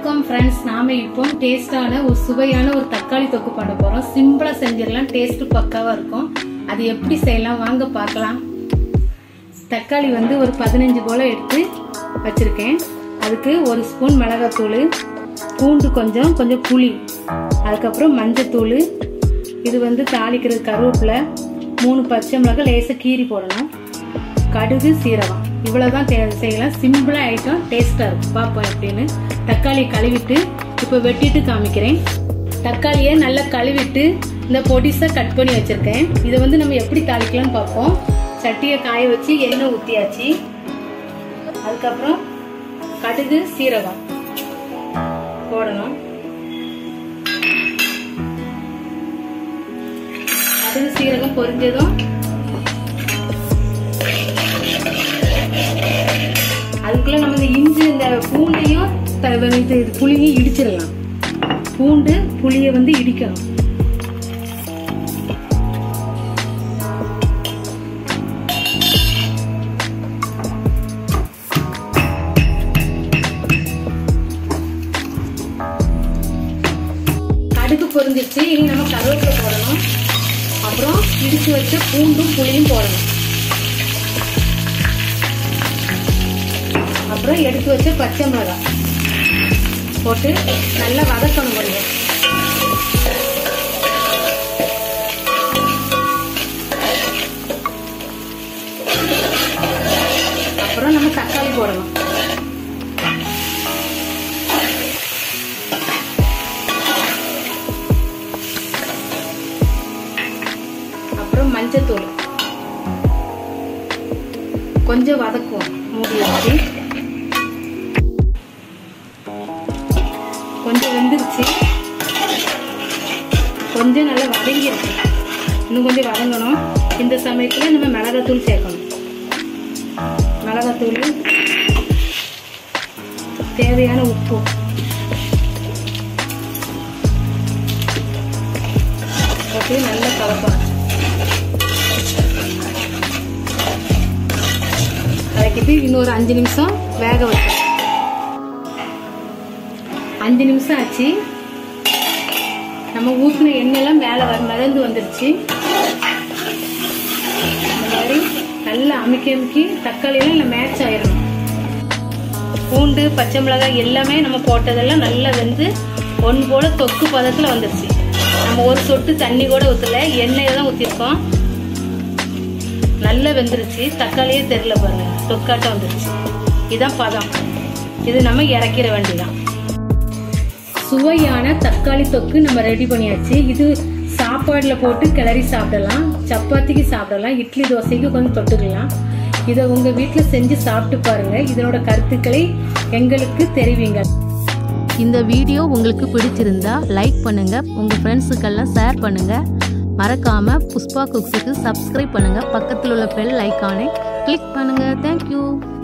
வணக்கம் फ्रेंड्स, நாம இப்போ டேஸ்டான ஒரு சுவையான ஒரு தக்காளி தொக்கு பண்ண போறோம். சிம்பிளா செஞ்சிரலாம், டேஸ்ட் பக்காவா இருக்கும். அது எப்படி செய்யலாம் வாங்க பார்க்கலாம். தக்காளி வந்து ஒரு 15 போல எடுத்து வச்சிருக்கேன். அதுக்கு ஒரு ஸ்பூன் மிளகாய்த்தூள், பூண்டு கொஞ்சம் புளி, அதுக்கு அப்புறம் மஞ்சள் தூள், இது வந்து தாளிக்கிறது கருவேப்பிலை, 3 பச்சை மிளகாய் லேசா கீரி போடணும், கடுகு, சீரகம். இவ்வளவுதான் செய்யலாம். சிம்பிளா ஐட்டம், டேஸ்டா இருக்கும். பாப்போம் எப்படின்னு. தக்காளி கழுவிட்டு இப்ப வெட்டிட்டு காமிக்கிறேன். தக்காளியை நல்லா கழுவிட்டு இந்த பொடிசா கட் பண்ணி வச்சிருக்கேன். இதை வந்து நம்ம எப்படி தாளிக்கலாம்னு பார்ப்போம். சட்டியை காய வச்சு எண்ணெய் ஊத்தியாச்சு. அதுக்கப்புறம் கடுகு, சீரகம் போடணும். கடுகு சீரகம் பொரிஞ்சதும் அதுக்குள்ள நம்ம இந்த இஞ்சி, இந்த பூண்டையும் புளியையும் இடிச்சிடலாம். பூண்டு புளியை வந்து இடிக்கணும். கடுகு பொரிஞ்சிச்சு. இனி நம்ம கருவேப்பிலை போடணும். அப்புறம் இடிச்சு வச்ச பூண்டும் புளியும் போடணும். அப்புறம் எடுத்து வச்ச பச்சை மிளகாய் போட்டு நல்லா வதக்கணும். கொஞ்சம் அப்புறம் நம்ம தக்காளி போடணும். அப்புறம் மஞ்சள் தூள் கொஞ்சம் வதக்குவோம். மூடி வச்சு கொஞ்சம் வெந்துருச்சு. கொஞ்சம் நல்லா வதங்கிருக்கு. இன்னும் கொஞ்சம் வதங்கணும். இந்த சமயத்துல நம்ம மிளகாத்தூள் சேர்க்கணும். மிளகாத்தூள், தேவையான உப்பு, போட்டு நல்லா கலக்கணும். கலக்கிட்டு இன்னொரு 5 நிமிஷம் வேக வைக்கணும். 5 நிமிஷம் ஆச்சு. நம்ம ஊற்றின எண்ணெயெல்லாம் மேலே மிதந்து வந்துருச்சு. இந்த மாதிரி நல்லா அமுக்கி தக்காளியெல்லாம் இல்லை மேட்ச் ஆயிடணும். பூண்டு, பச்சை மிளகாய் எல்லாமே நம்ம போட்டதெல்லாம் நல்லா வெந்து ஒன்று போல தொக்கு பதத்தில் வந்துருச்சு. நம்ம ஒரு சொட்டு தண்ணி கூட ஊற்றல, எண்ணெயை தான் ஊற்றிருக்கோம். நல்லா வெந்துருச்சு. தக்காளியே தெரியல பாருங்க, தொக்காட்டம் வந்துருச்சு. இதுதான் பதம். இது நம்ம இறக்கிற வேண்டிதான். சுவையான தக்காளி தொக்கு நம்ம ரெடி பண்ணியாச்சு. இது சாப்பாடுல போட்டு கிளறி சாப்பிடலாம், சப்பாத்திக்கு சாப்பிடலாம், இட்லி தோசைக்கு கொஞ்சம் தொட்டுக்கலாம். இதை உங்க வீட்டுல செஞ்சு சாப்பிட்டு பாருங்க. இதனோட கருத்துக்களை எங்களுக்கு தெரிவிங்க. இந்த வீடியோ உங்களுக்கு பிடிச்சிருந்தா லைக் பண்ணுங்க, உங்க ஃப்ரெண்ட்ஸுக்கெல்லாம் ஷேர் பண்ணுங்க. மறக்காம புஷ்பா குக்ஸுக்கு சப்ஸ்கிரைப் பண்ணுங்க. பக்கத்தில் உள்ள பெல் ஐக்கானை கிளிக் பண்ணுங்க. தேங்க்யூ.